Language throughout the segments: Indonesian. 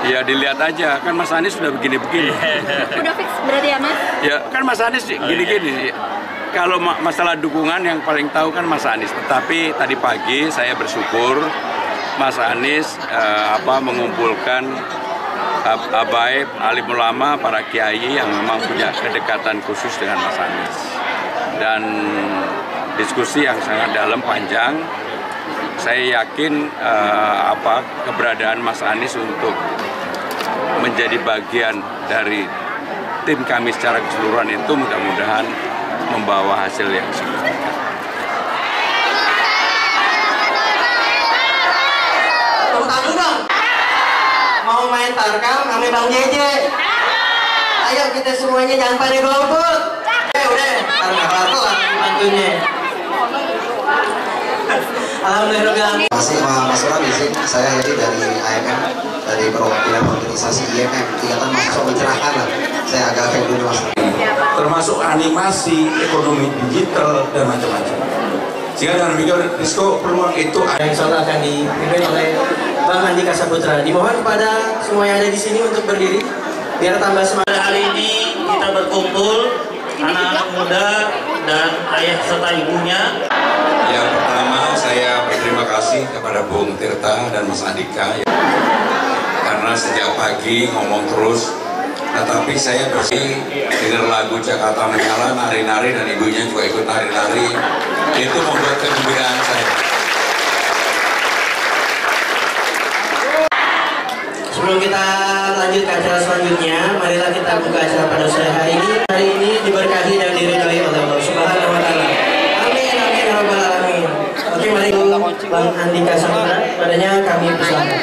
Ya dilihat aja, kan Mas Anies sudah begini-begini. Udah fix berarti ya Mas? Ya kan Mas Anies gini-gini. Kalau masalah dukungan yang paling tahu kan Mas Anies. Tetapi tadi pagi saya bersyukur Mas Anies mengumpulkan habaib, alim ulama, para kiai yang memang punya kedekatan khusus dengan Mas Anies. Dan diskusi yang sangat dalam, panjang. Saya yakin keberadaan Mas Anies untuk menjadi bagian dari tim kami secara keseluruhan itu mudah-mudahan membawa hasil yang signifikan. Tepuk tangan dong. Mau main tarkam kami Bang Jeje. Ayo kita semuanya jangan pada golput. Udah, tarkam kelar bantunya. Alhamdulillah. Masih Mas Ram izin, saya Hedi dari AMM, dari perwakilan organisasi IMM, Ikatan Mahasiswa Mencerahkan. Saya agak kayak dulu Mas. Termasuk animasi, ekonomi digital dan macam-macam. Sehingga dengan demikian Risco peluang itu yang insya Allah akan dipimpin oleh Bang Andika Saputra. Dimohon kepada semua yang ada di sini untuk berdiri biar tambah semangat. Hari ini kita berkumpul anak-anak muda dan ayah serta ibunya. yang pertama saya berterima kasih kepada Bung Tirta dan Mas Andika karena sejak pagi ngomong terus. Tetapi saya bersih dengar lagu Jakarta Menyala, nari-nari, dan ibunya juga ikut nari-nari. Itu membuat kegembiraan saya. Sebelum kita lanjut ke acara selanjutnya, marilah kita buka acara pada sore hari ini. Hari ini diberkahi dan diridhoi oleh Allah Subhanahu wa Ta'ala. Amin, amin, ya rabbal alamin. Oke, mari Bang Andika Saputra, padanya kami persilakan.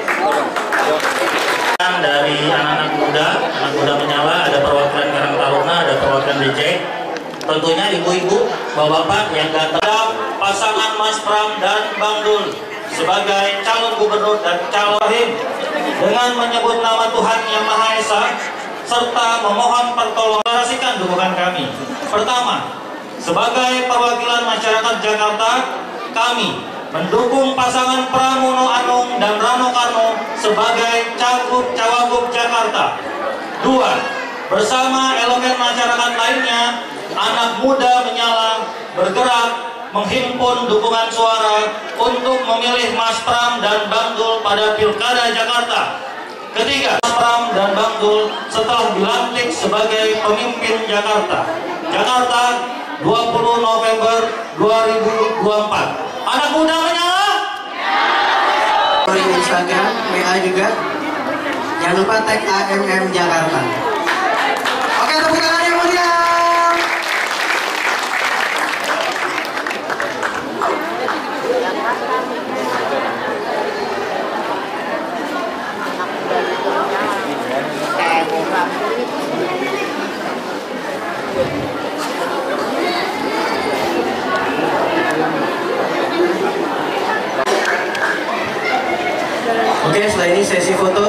Dari anak-anak muda Menyala, ada perwakilan Karang Taruna, ada perwakilan DJ. Tentunya ibu-ibu, bapak-bapak yang ganteng, pasangan Mas Pram dan Bang Dul sebagai calon gubernur dan calon rahim dengan menyebut nama Tuhan Yang Maha Esa serta memohon pertolongan dukungan kami. Pertama, sebagai perwakilan masyarakat Jakarta, kami mendukung pasangan Pramono Anung dan Rano Karno sebagai Cawagup Jakarta. 2. Bersama elemen masyarakat lainnya, anak muda Menyala bergerak menghimpun dukungan suara untuk memilih Mas Pram dan Bang Dul pada Pilkada Jakarta. Ketiga, Mas Pram dan Bang Dul setelah dilantik sebagai pemimpin Jakarta. Jakarta 20 November 2024. Anak muda Menyala. Di Instagram, WA juga. Jangan lupa tag AMM Jakarta. Oke, tepuk tangan yang mulia. Oke, setelah ini sesi foto.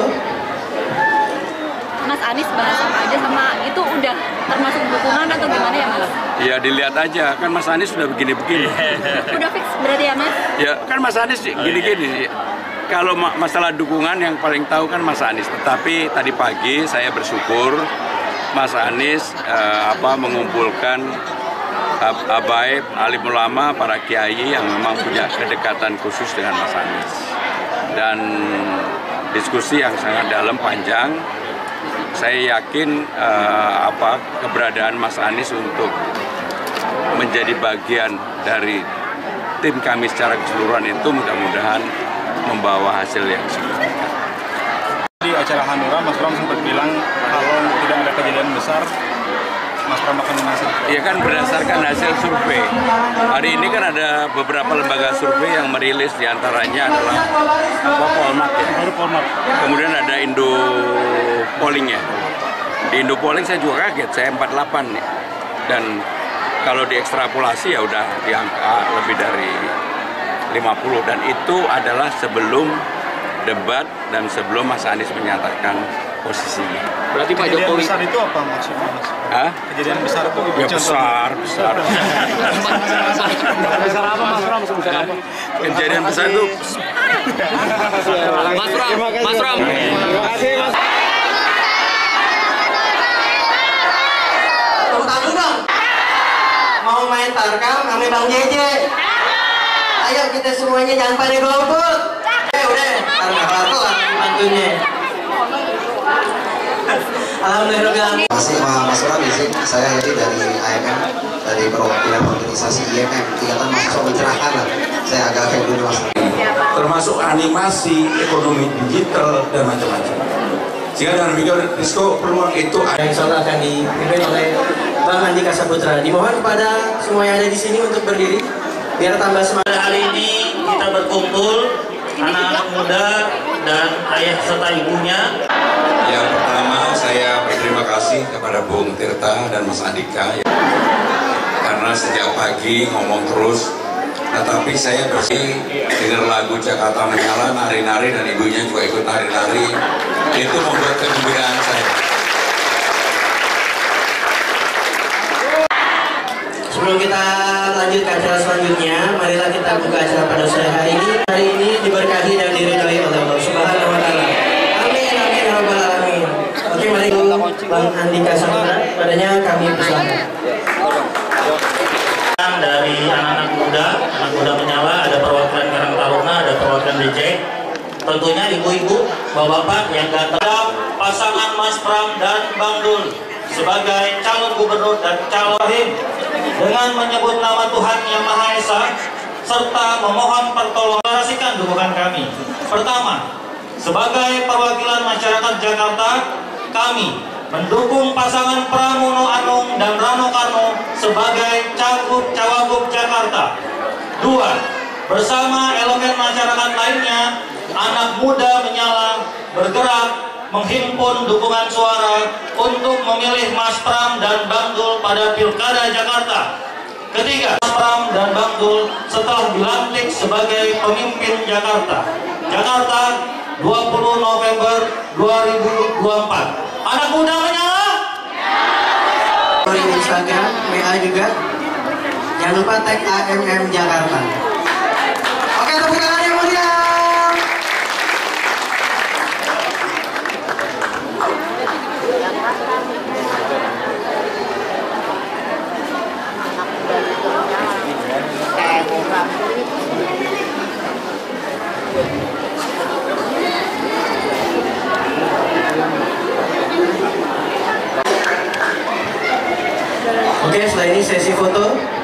Mas Anies bahas apa aja sama itu udah termasuk dukungan atau gimana ya Mas? Ya dilihat aja, kan Mas Anies sudah begini-begini. Udah fix berarti ya Mas? Ya kan Mas Anies gini-gini. Kalau masalah dukungan yang paling tahu kan Mas Anies. Tetapi tadi pagi saya bersyukur Mas Anies mengumpulkan habaib, alim ulama, para kiai yang memang punya kedekatan khusus dengan Mas Anies. Dan diskusi yang sangat dalam, panjang. Saya yakin keberadaan Mas Anies untuk menjadi bagian dari tim kami secara keseluruhan itu mudah-mudahan membawa hasil yang signifikan. Di acara Hanura, Mas Pram sempat bilang kalau tidak ada kejadian besar, Mas Pram akan menghasil. Iya kan berdasarkan hasil survei. Hari ini kan ada beberapa lembaga survei yang merilis, diantaranya adalah Polmark ya. Kemudian ada Indo Polling ya. Di Indo Polling saya juga kaget, saya 48 nih. Dan kalau diekstrapolasi ya udah di angka lebih dari 50, dan itu adalah sebelum debat dan sebelum Mas Anies menyatakan posisinya. Berarti Pak Jokowi besar itu apa maksudnya Mas? Hah? Kejadian besar itu Ya besar. Besar apa Mas Pram? Besar apa? Kejadian besar itu Mas Pram. Terima kasih. Tarkam, kami Bang Jeje. Ayo kita semuanya jangan pada golput. Udah, karena kelar bantunya. Alhamdulillah. Masih Mas Bram izin, saya Hedi dari AMM, dari perwakilan organisasi IMM, Ikatan Mahasiswa Pencerahan lah. Saya agak kayak dulu Mas. Termasuk animasi, ekonomi digital, dan macam-macam. Sehingga dengan demikian Risco peluang itu ada. Yang insya Allah akan dipimpin oleh Bang Andika Saputra. Dimohon kepada semua yang ada di sini untuk berdiri biar tambah semangat. Pada hari ini kita berkumpul anak-anak muda dan ayah serta ibunya. Yang pertama saya berterima kasih kepada Bung Tirta dan Mas Andika karena sejak pagi ngomong terus, tetapi saya bersih dengar lagu Jakarta Menyala, nari-nari, dan ibunya juga ikut nari-nari. Itu membuat kegembiraan saya. Sebelum kita lanjut ke acara selanjutnya, marilah kita buka acara pada sore hari ini. Hari ini diberkahi dan diridhoi oleh Allah Subhanahu wa Ta'ala. Amin, amin, ya rabbal alamin. Oke, mari Bang Andika Saputra, padanya kami persilakan. Dari anak-anak muda menyala, ada perwakilan Karang Taruna, ada perwakilan DJ. Tentunya ibu-ibu, bapak-bapak yang datang, pasangan Mas Pram dan Bang Dul sebagai calon gubernur dan calon dengan menyebut nama Tuhan Yang Maha Esa serta memohon pertolongan. Deklarasikan dukungan kami. Pertama, sebagai perwakilan masyarakat Jakarta, kami mendukung pasangan Pramono Anung dan Rano Karno sebagai cawagup Jakarta. 2. Bersama elemen masyarakat lainnya, anak muda menyala bergerak menghimpun dukungan suara untuk memilih Mas Pram dan Bang Dul pada Pilkada Jakarta. Ketiga, Mas Pram dan Bang Dul setelah dilantik sebagai pemimpin Jakarta. Jakarta 20 November 2024. Anak muda menyala. Di Instagram, WA juga. Jangan lupa tag AMM Jakarta. Oke, tepuk tangan yang mulia. Oke, setelah ini sesi foto.